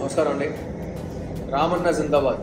నమస్కారం అండి. రామన్న జిందాబాద్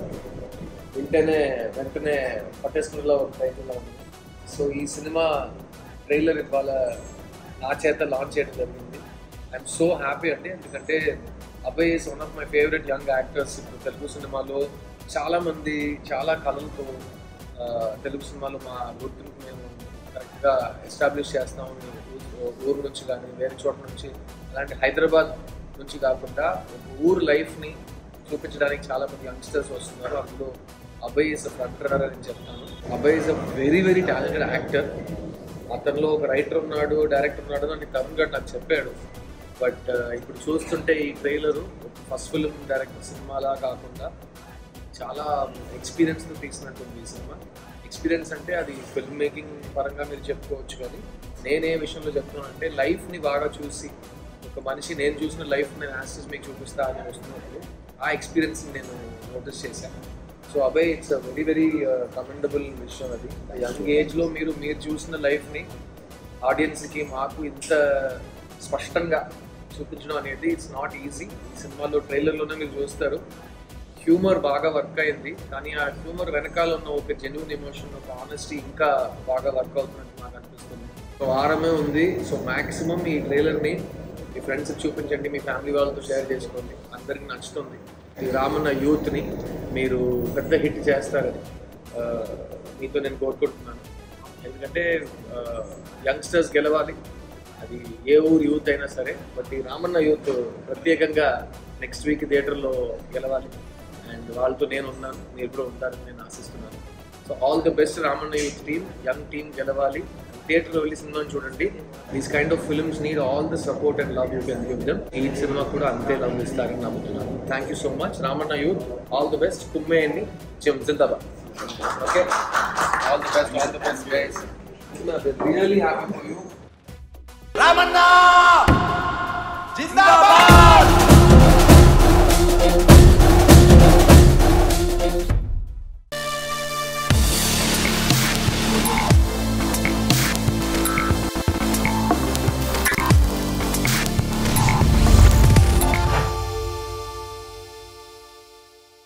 వెంటనే పట్టేసుకునేలా ఒక టైటిల్లో ఉంది. సో ఈ సినిమా ట్రైలర్ ఇవాళ నా చేత లాంచ్ చేయడం జరిగింది. ఐఎమ్ సో హ్యాపీ అండి, ఎందుకంటే Abhay is one of my favourite young actors. ఇప్పుడు తెలుగు సినిమాలో చాలామంది చాలా కళలతో తెలుగు సినిమాలో మా గుర్తును మేము కరెక్ట్గా ఎస్టాబ్లిష్ చేస్తాము. ఊరు నుంచి కానీ వేరే చోట నుంచి, అలాంటి హైదరాబాద్ నుంచి కాకుండా ఊరు లైఫ్ని చూపించడానికి చాలామంది యంగ్స్టర్స్ వస్తున్నారు. అందులో Abhay is a front runner అని చెప్తాను. Abhay is a very very talented actor. అతనిలో ఒక రైటర్ ఉన్నాడు, డైరెక్టర్ ఉన్నాడు అని తరుణ్ గారు నాకు చెప్పాడు. బట్ ఇప్పుడు చూస్తుంటే ఈ ట్రైలరు ఫస్ట్ ఫిల్మ్ డైరెక్టర్ సినిమాలా కాకుండా చాలా ఎక్స్పీరియన్స్తో తీసినట్టుంది ఈ సినిమా. ఎక్స్పీరియన్స్ అంటే అది ఫిల్మ్ మేకింగ్ పరంగా మీరు చెప్పుకోవచ్చు, కానీ నేనే విషయంలో చెప్తున్నానంటే లైఫ్ని బాగా చూసి ఒక మనిషి నేను చూసిన లైఫ్ నేను యాక్సెస్ మీకు చూపిస్తా అని వస్తున్నప్పుడు ఆ ఎక్స్పీరియన్స్ని నేను నోటీస్ చేశాను. So Abhay it's a very very commendable విషయం. అది యంగ్ ఏజ్లో మీరు చూసిన లైఫ్ని ఆడియన్స్కి మాకు ఇంత స్పష్టంగా చూపించడం అనేది ఇట్స్ నాట్ ఈజీ. ఈ సినిమాలో ట్రైలర్లోనే మీరు చూస్తారు, హ్యూమర్ బాగా వర్క్ అయింది, కానీ ఆ హ్యూమర్ వెనకాల ఉన్న ఒక జెన్యూన్ ఎమోషన్, ఒక ఆనెస్టీ ఇంకా బాగా వర్క్ అవుతున్నట్టు నాకు అనిపిస్తుంది. సో వారమే ఉంది. సో మ్యాక్సిమం ఈ ట్రైలర్ని మీ ఫ్రెండ్స్కి చూపించండి, మీ ఫ్యామిలీ వాళ్ళతో షేర్ చేసుకోండి, అందరికీ నచ్చుతుంది. ఈ రామన్న యూత్ని మీరు పెద్ద హిట్ చేస్తారని మీతో నేను కోరుకుంటున్నాను. ఎందుకంటే యంగ్స్టర్స్ గెలవాలి, అది ఏ ఊరు యూత్ అయినా సరే. బట్ ఈ రామన్న యూత్ ప్రత్యేకంగా నెక్స్ట్ వీక్ థియేటర్లో గెలవాలి. అండ్ వాళ్ళతో నేను ఉన్నాను, మీరు కూడా ఉంటారని నేను ఆశిస్తున్నాను. So all the best Ramanna youth team, young team గెలవాలి. థియేటర్లో వెళ్ళి సినిమాని చూడండి. These kind of films need all the support and love you can give them. ఈ సినిమా కూడా అంతే లవ్ ఇస్తారని నమ్ముతున్నాను. Thank you so much. Ramanna youth all the best. కుమ్మేయండి, జిందాబాద్. Okay, all the best guys. Really happy for you. Ramanna Zindabad.